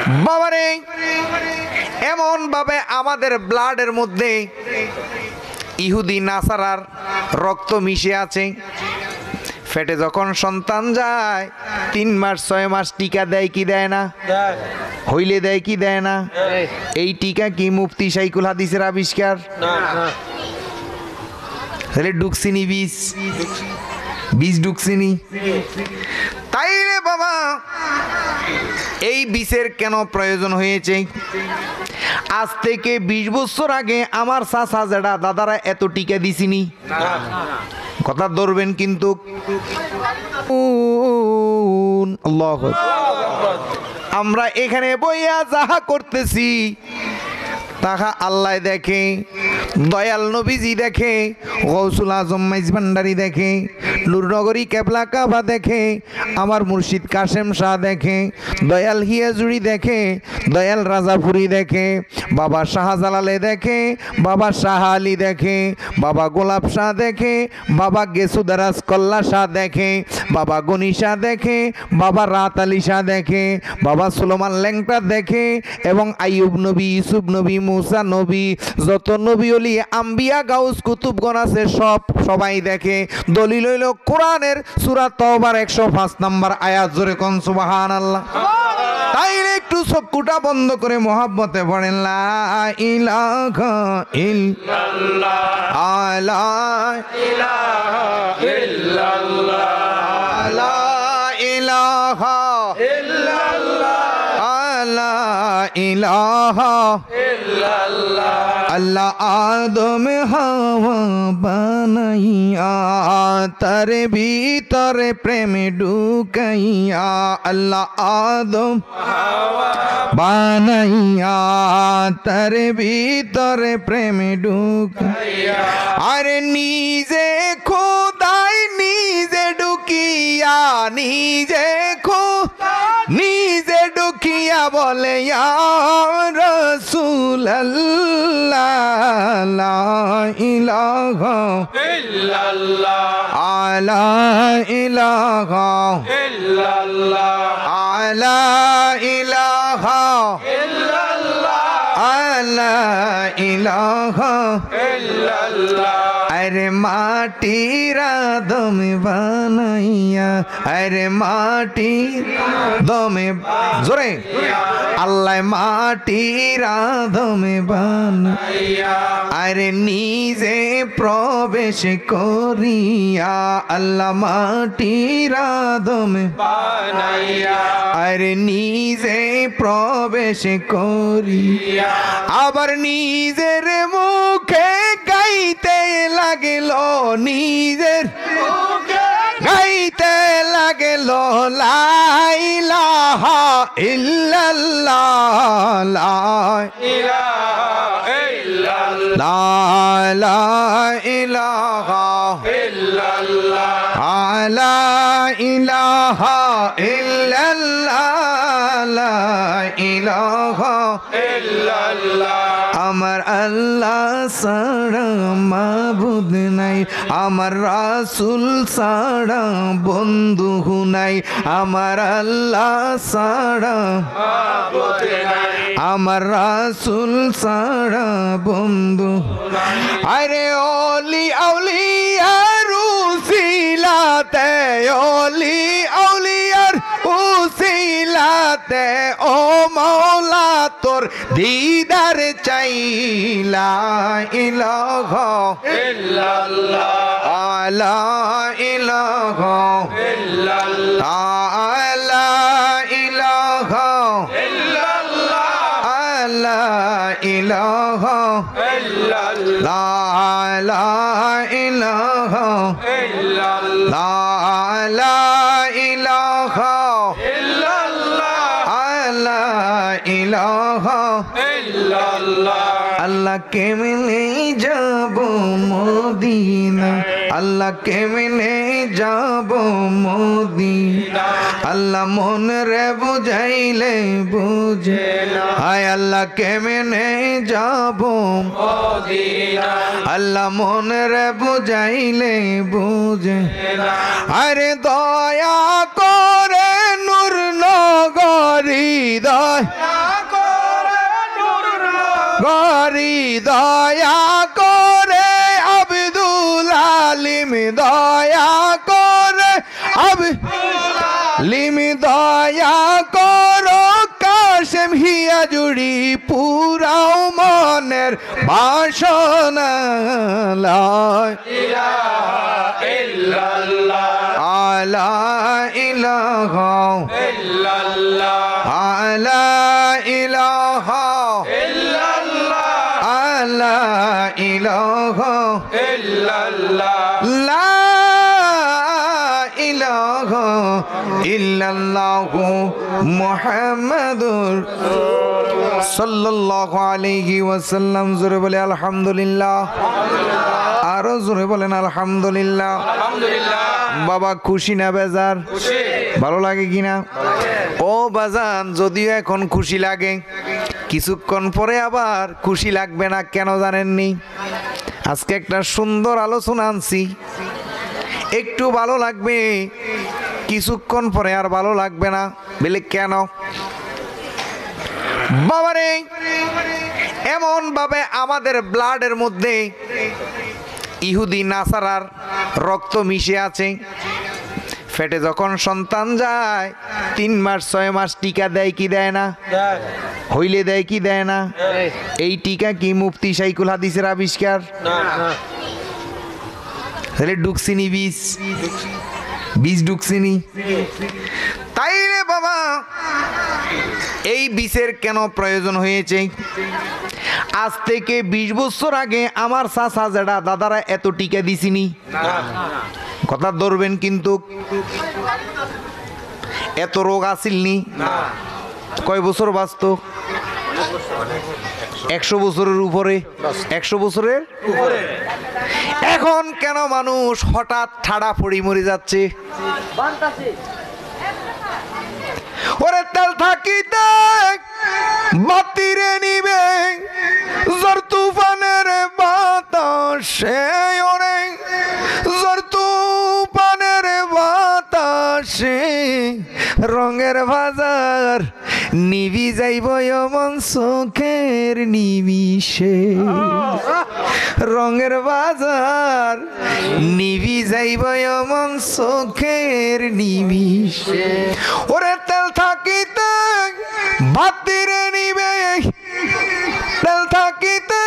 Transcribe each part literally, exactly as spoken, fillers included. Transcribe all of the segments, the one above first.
বাবারে এমন ভাবে আমাদের ব্লাডের মধ্যে ইহুদি নাসারার রক্ত মিশে আছে। ফেটে যখন সন্তান যায় তিন মাস ছয় মাস টিকা দেয় কি দেয় না? হইলে দেয় কি দেয় না? এই টিকা কি মুফতি শাইখুল হাদিসের আবিষ্কার? তাহলে ডুকসিনি বীজ বীজ ডুকসিনি। তাইলে বাবা এই বীজের কেন প্রয়োজন হয়েছে? আজ থেকে বিশ বছর আগে আমার চাচা জেঠা দাদারা এত টিকা দিছিনি। কথা ধরবেন কিন্তু। আল্লাহু আকবার। আমরা এখানে বইয়া যাহা করতেছি তাহা আল্লাহ দেখে, দয়াল নবীজি দেখে, গৌসুল আজম মাইজ ভান্ডারী দেখে, নূরনগরী কেবলা কাবা দেখে, আমার মুর্শিদ কাশেম শাহ দেখে, দয়াল হিয়াজুড়ি দেখে, দয়াল রাজাপুরি দেখে, বাবা শাহজালালে দেখে, বাবা শাহ আলী দেখে, বাবা গোলাপ শাহ দেখে, বাবা গেসুদারাজ কল্লা শাহ দেখে, বাবা গনি শাহ দেখে, বাবা রাত আলী শাহ দেখে, বাবা সুলেমান ল্যাংটা দেখে, এবং আইয়ুব নবী, ইউসুফ নবী, মুসা নবী, যত নবী ওলি আম্বিয়া গাউস কুতুবগণ আছে সব সবাই দেখে। দলিল হইল কোরআনের সূরা তওবার একশো পাঁচ নম্বর আয়াত। জোরে কোন সুবহানাল্লাহ। তাইলে একটু চক্ষুটা বন্ধ করে মহব্বতে পড়েন লা ইলাহা ইল্লাল্লাহ, লা ইলাহা ইল্লাল্লাহ, লা ইলাহা ইল্লাল্লাহ, লা ইলাহা ইল্লাল্লাহ। আল্লাহ আদম হাওয়া বানাইয়া তার ভিতরে প্রেম ঢুকাইয়া, আল্লাহ আদম হাওয়া বানাইয়া তার ভিতরে প্রেম ঢুকাইয়া, আরে নিজে খোদাই নিজে ঢুকিয়া, নিজে খোদা নিজে ঢুকিয়া বলে ইয়া রাসূলুল্লাহ লা ইলাহা ইল্লাল্লাহ, লা ইলাহা ইল্লাল্লাহ, লা ইলাহা ইল্লাল্লাহ, লা ইলাহা ইল্লাল্লাহ। আরে মাটির আদম বানাইয়া, আরে মাটির দমে জোরে আল্লাহ মাটির আদম বানাইয়া, আরে নিজে প্রবেশ করিয়া, আল্লাহ মাটির আদম বানাইয়া, আরে নিজে প্রবেশ করিয়া, আবার নিজের মুখে গাইতে লাগিল, নিজের গাইতে লাগিল লা ইলাহা ইল্লাল্লাহ, লা ইলাহা ইল্লাল্লাহ, লা ইলাহা ইল্লাল্লাহ, লা ইলাহা ইল্লাল্লাহ, লা ইলাহা ইল্লাল্লাহ। আমার আল্লাহ ছাড়া মাবুদ নাই, আমার রাসূল ছাড়া বন্ধু নাই, আমার আল্লাহ ছাড়া মাবুদ নাই, আমার রাসূল ছাড়া বন্ধু নাই। আরে ওলি আউলিয়ার উসিলাতে, ওলি আউলিয়ার উসিলাতে ও মাওলা তোর দিদার চাই, লা ইলাহা ইল্লাল্লাহ, লা ইলাহা ইল্লাল্লাহ, লা ইলাহা ইল্লাল্লাহ, লা ইলাহা ইল্লাল্লাহ, লা ইলাহা ইল্লাল্লাহ, লা ইলাহা ইল্লাল্লাহ, লা ইলাহা ইল্লাল্লাহ। আল্লাহ কেমনে যাব মদিনা, আল্লাহ কেমনে যাব মদিনা, আল্লাহ মন রে বুঝাইলে বুঝে না, হায় আল্লাহ কেমনে যাব মদিনা, আল্লাহ মন রে বুঝাইলে বুঝে না। আরে দয়া করে নূর নগরী, দয়া করি দয়া করে আব্দুল আলিম দয়া করে আব্দুল দয়া করো কাশেম হিয়া জুড়ি পুরাও মনের বাসনা আলা ইলাহা আলা ইলাহা আলা ইলাহা লা ইলাহা ইল্লাল্লাহু মুহাম্মাদুর সাল্লাল্লাহু আলাইহি ওয়াসাল্লাম। জোরে বলে আলহামদুলিল্লাহ, আরো জোরে বলেন আলহামদুলিল্লাহ। বাবা খুশি না বেজার? ভালো লাগে কিনা? ও বাজান, যদিও এখন খুশি লাগে, কিছুক্ষণ পরে আবার খুশি লাগবে না। কেন জানেননি? আজকে একটা সুন্দর আলোচনা আনছি, একটু ভালো লাগবে, কিছুক্ষণ পরে আর ভালো লাগবে না। বলে কেন? বাবারে, এমন ভাবে আমাদের ব্লাডের মধ্যে ইহুদি নাসারার রক্ত মিশে আছে। ফেটে যখন সন্তান যায়, তিন মাস ছয় মাস টিকা দেয় কি দেয় না? হইলে দেয় কি দেয় না? এই টিকা কি মুফতি শাইখুল হাদিসের আবিষ্কার? তাহলে ডুকসিনি বীজ, বীজ ডুকসিনি। তাই রে বাবা, এই বীজের কেন প্রয়োজন হয়েছে? আজ থেকে বিশ বছর আগে আমার চাচা যেটা দাদারা এত টিকা দিছিনি। কথা ধরবেন কিন্তু, এত রোগ আসিলনি। কয় বছর বাঁচত? একশো বছরের উপরে। একশো বছরের এখন কেন মানুষ হঠাৎ ঠাড়া পড়ি মরে যাচ্ছে? ওরে তেল থাকিতে বাতিরে নিবে জোর তুফানের বাতাসে, ওরে জোর তুফানের বাতাসে রঙের বাজার নিবি যাইব এমন চোখের নিমিষে। রঙের বাজার নিবি যাইব এমন চোখের নিমিষে। ওরে তেল থাকিতে বাতিরে নিবে, তেল থাকিতে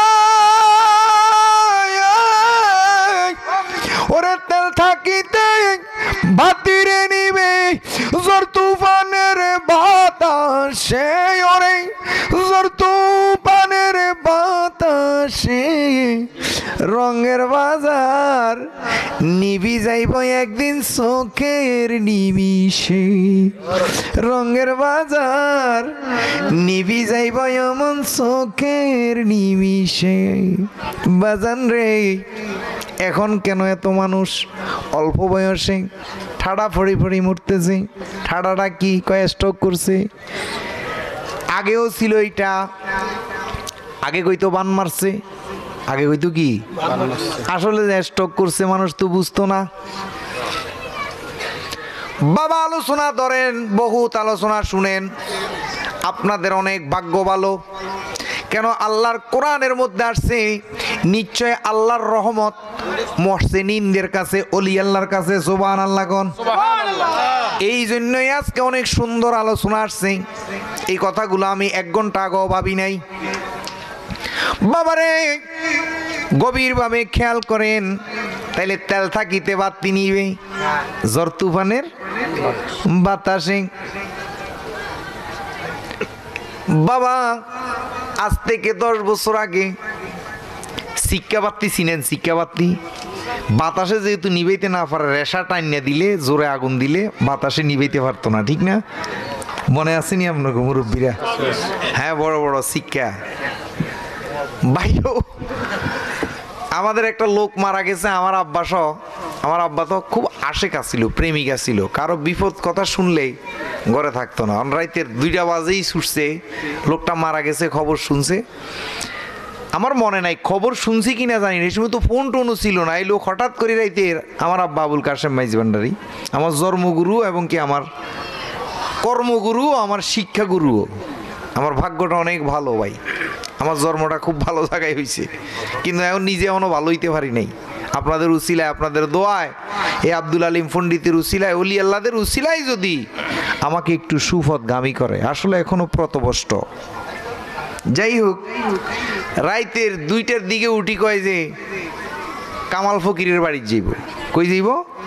ওরে তেল থাকিতে বাতিরে নিবে জোর তুফানের বাতাসে, ওরে জোর তুফানের বাতাসে রঙের বাজার নিবি যাইব একদিন চোখের নিমিষে। রঙের বাজার নিবি যাইব এমন চোখের নিমিষে। বাজান রে, এখন কেন এত মানুষ অল্প বয়সে ঠাড়া ফড়ি ফড়ি মরতেছে? ঠাড়াটা কি? কয় স্ট্রোক করছে। আগেও ছিল এইটা, আগে কইতো বান মারছে, আগে কইতো কি আসলে যে স্ট্রোক করছে মানুষ তো বুঝতো না। বাবা আলোচনা ধরেন, বহুত আলোচনা শুনেন, আপনাদের অনেক ভাগ্য ভালো। কেন? আল্লাহর কোরআনের মধ্যে আসছে নিশ্চয় আল্লাহর রহমত মুহসিনদের কাছে, ওলি আল্লাহর কাছে। সুবহানাল্লাহ কোন? এই জন্যই আজকে অনেক সুন্দর আলোচনা আসছে। এই কথাগুলো আমি এক ঘন্টা আগেও ভাবি নাই। বাবারে, গভীরভাবে খেয়াল করেন, তাইলে তেল থাকিতে বাতি নিবে ঝড় তুফানের বাতাসে। বাবা, আজ থেকে দশ বছর আগে শিক্ষা বাতি চিনেন? শিক্ষা বাতি বাতাসে যেহেতু নিবাইতে না পারে, রেশা টাইনা দিলে, জোরে আগুন দিলে বাতাসে নিবাইতে পারতো না, ঠিক না? মনে আসেনি আপনাকে মুরব্বীরা? হ্যাঁ, বড় বড় শিক্ষা। ভাইও, আমাদের একটা লোক মারা গেছে, আমার আব্বা সহ। আমার আব্বা তো খুব আশেকা ছিল, প্রেমিকা ছিল। কারো বিপদ কথা শুনলেই ঘরে থাকতো না। রাইতের দুইটা বাজেই ছুটছে, লোকটা মারা গেছে, খবর শুনছে। আমার মনে নাই খবর শুনছি কিনা জানি না, এই সময় তো ফোন টোনও ছিল না। এই লোক হঠাৎ করে রাইতের, আমার আব্বা আবুল কাশেম মাইজ ভান্ডারী, আমার জন্মগুরু এবং কি আমার কর্মগুরু, আমার শিক্ষাগুরুও। আমার ভাগ্যটা অনেক ভালো ভাই। আমার জন্মটা খুব ভালো জায়গায় হয়েছে, কিন্তু এখন নিজে এখনো ভালো হইতে পারি নাই। আপনাদের উসিলায়, আপনাদের দোয়ায়, এ আব্দুল আলিম পণ্ডিতের উসিলায়, অলি আল্লাহদের উসিলায় যদি আমাকে একটু সুপথগামী করে, আসলে এখনো প্রতবষ্ট। যাই হোক, রাইতের দুইটার দিকে উঠি কয় যে কামাল ফকিরের বাড়ি যাইব। কই যাইব?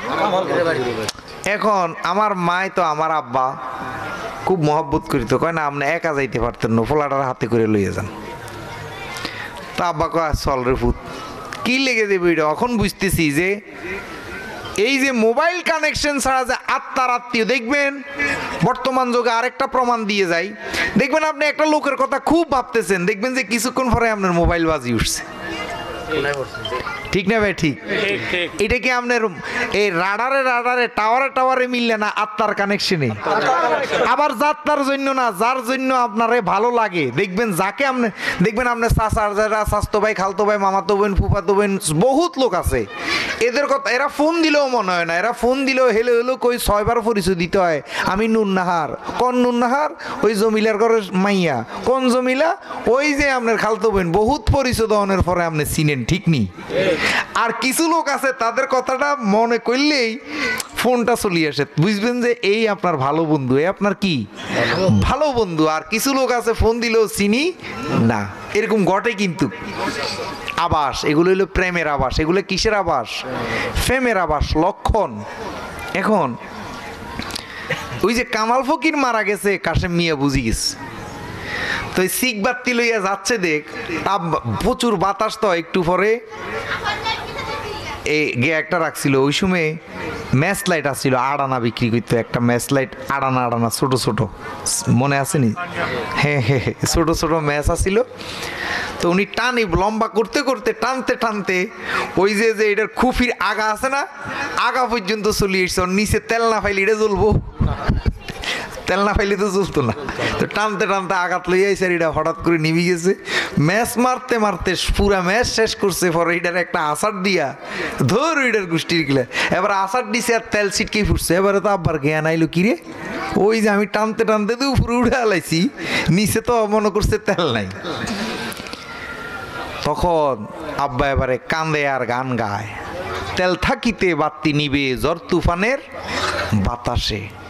এখন আমার মায় তো আমার আব্বা খুব মহব্বত করিত, কয় না আপনি একা যাইতে পারতেন না, ফোলাটার হাতে করে লইয়ে যান। তা আব্বা কয় চল রে ফুত, কি লেগে যাবে এটা। এখন বুঝতেছি যে এই যে মোবাইল কানেকশন ছাড়া যে আত্মার আত্মীয়, দেখবেন বর্তমান যুগে আরেকটা প্রমাণ দিয়ে যায়। দেখবেন আপনি একটা লোকের কথা খুব ভাবতেছেন, দেখবেন যে কিছুক্ষণ পরে আপনার মোবাইল বাজি উঠছে। ঠিক না ভাই? ঠিক। এটা কি আপনার এই রাডারে রাডারে টাওয়ারে টাওয়ারে মিললে না, আত্মার কানেকশনে। আবার যাত্রার জন্য না, যার জন্য আপনারে ভালো লাগে, দেখবেন যাকে আপনি দেখবেন আপনার চাচার যারা স্বাস্থ্য ভাই, খালতো ভাই, মামাতো বোন, ফুফাতো বোন, বহুত লোক আছে। এদের কথা এরা ফোন দিলেও মনে হয় না, এরা ফোন দিলেও হেলো হেলো কই ছয়বার পরিচয় দিতে হয়। আমি নুন্নাহার। কোন নুন্নাহার? ওই জমিলার ঘরের মাইয়া। কোন জমিলা? ওই যে আপনার খালতো বোন। বহুত পরিচয় দেওয়ানোর পরে আপনি চিনেন, ঠিক নি? আর কিছু লোক আছে তাদের কথাটা মনে করলেই ফোনটা চলিয়ে আসে, বুঝবেন যে এই আপনার ভালো বন্ধু, এই আপনার কি ভালো বন্ধু। আর কিছু লোক আছে ফোন দিলেও চিনি না, এরকম ঘটে। কিন্তু আবাস, এগুলো হলো প্রেমের আবাস। এগুলো কিসের আবাস? প্রেমের আবাস, লক্ষণ। এখন ওই যে কামাল ফকির মারা গেছে, কাশেম মিয়া বুঝি গেছে। তো এই শিখ বাত্তি লইয়া যাচ্ছে, দেখ তা প্রচুর বাতাস, তো একটু পরে এই গে একটা রাখছিল। ওই সময় ম্যাচ লাইট আসছিল, আড়ানা বিক্রি করতো, একটা ম্যাচ লাইট আড়ানা আড়ানা ছোট ছোট, মনে আসেনি? হ্যাঁ হ্যাঁ, ছোট ছোট ম্যাচ আসছিল। তো উনি টানি লম্বা করতে করতে টানতে টানতে ওই যে যে এটার খুফির আগা আছে না, আগা পর্যন্ত চলিয়ে এসছে। নিচে তেল না ফাইলে এটা জ্বলবো, তেল না ফাইলে তো জ্বলতো না। তো টানতে টানতে আঘাত লইয়া আইসে, এটা হঠাৎ করে নিভে গেছে। ম্যাচ মারতে মারতে পুরা ম্যাচ শেষ করছে। পরে এটার একটা আসার দিয়া ধর এটার গোষ্ঠীর গিলা, এবার আসার দিছে আর তেল ছিটকেই ফুটছে। এবারে তো আব্বার জ্ঞান আইলো, কিরে ওই যে আমি টানতে টানতে তো উপরে উঠে আলাইছি, নিচে তো মনে করছে তেল নাই। তখন আব্বা এবারে কান্দে আর গান গায়, তেল থাকিতে বাতি নিবে ঝড় তুফানের বাতাসে।